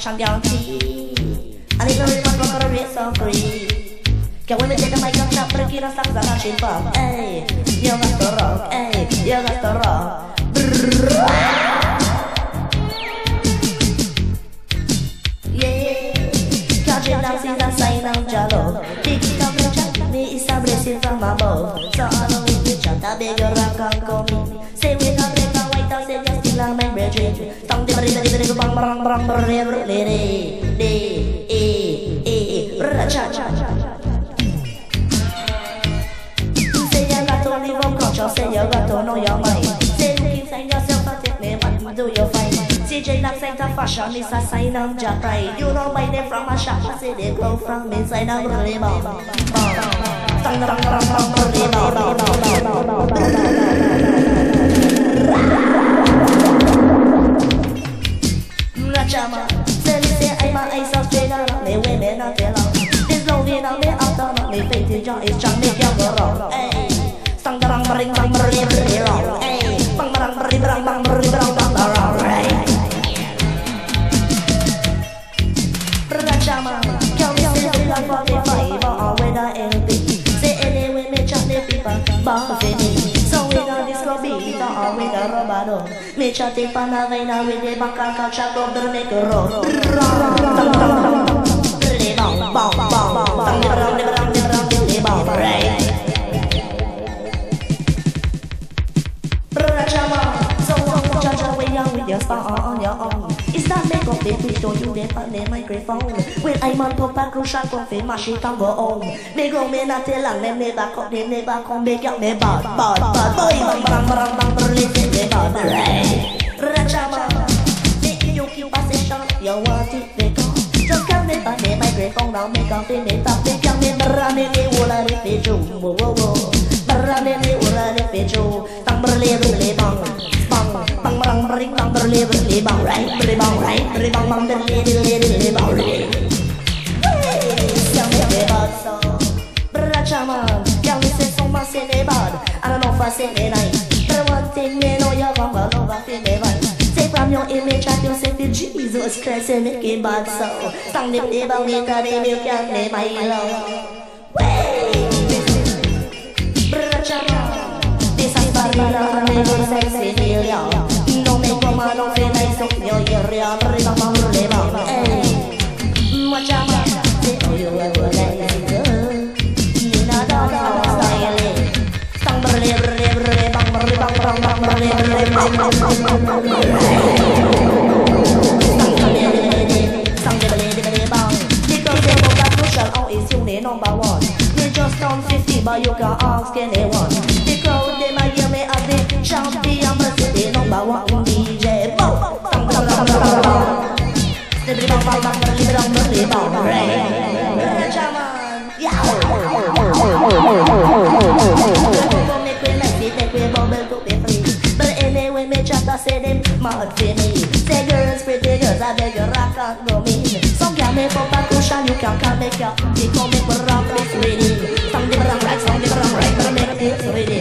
satisfaction guarantee. And if you really want to race so free, can we take a mic and stop breaking us up the machine pump? Hey, you got to rock, hey, you got to rock. Yeah, catching down sees a sign of Jalo. Taking up the chat, me is a blessing from above. So I know if you chat, I beg your rock and come in. Say we can break the white house, say just still on my bridge. Tong di bari bari bari bang bang bang bang bang cha cha cha. Say you got to live on culture, say you got to know your mind. Say look inside yourself and take me what do you find? CJ Knox ain't a fashion, it's a sign of your pride. You don't buy them from a shop, I say they grow from inside a really bomb. Tong bang bang bang Rachama, say me say I'm a ice of trainer, me women not tell her. This love in a me after me faith in John is strong, make you go wrong. Hey, stang darang bring bang bring bring wrong. Hey, bang bang bring bang bang bring bang bang wrong. Rachama, can we say we love 45 or with a LP? Say anyway me chat the people, bang for me. So we got this go beat or with a robado. Me chat the panavina with the back and catch up of the make a roll. Bang bang bang bang bang right. Rachama, so judge away young with your star on your own. It's that make up the pitch, don't you dare find the microphone. When I'm on top of crucial coffee, machine can go home. Me go me not tell them never cut, they never come back up me bad. Boy, bang bang bang bang listen me bad right. Rachama, make you keep a session, you want it they come. Just come me back me microphone now, make up me top, make up me berani me ula de pecho, wo wo wo. Berani me ula de pecho, tang berle berle bang. Bang bang bring bang berle berle bang right, berle bang right, berle bang bang berle berle bang right. Yang me bad so, Rachama, yang me say so much say me bad, I don't know if I say me nice. But one thing me know you gon' go love I feel me right. Say from your image that you say to Jesus Christ and make it bad so. Sang the about me 'cause they milk and they my love. Rachama. This is Barilla, never sexy deal, y'all. Don't make a man of feel like so you're real, riba, riba, hey. Machama, say, oh, you ever like it, you know, don't style it. Stang, berle, berle, berle, bang, berle, bang, bang, bang, berle, berle, bang, stang, berle, berle, bang. Because they both are crucial, oh, is you the number one. You just turned 50, but you can ask anyone. They might hear me as the champion, but the number one DJ. Boom! Bang bang bang bang bang. Bang bang bang bang bang bang. Rajaman, yeah. Make we like it, make we bubble to be free. But anyway, me chat to say them mad for me. Say girls, pretty girls, I beg you rock and go mean. Some can make up a cushion, you can make up. They come make me rock this ready. Some they run right, but make it ready.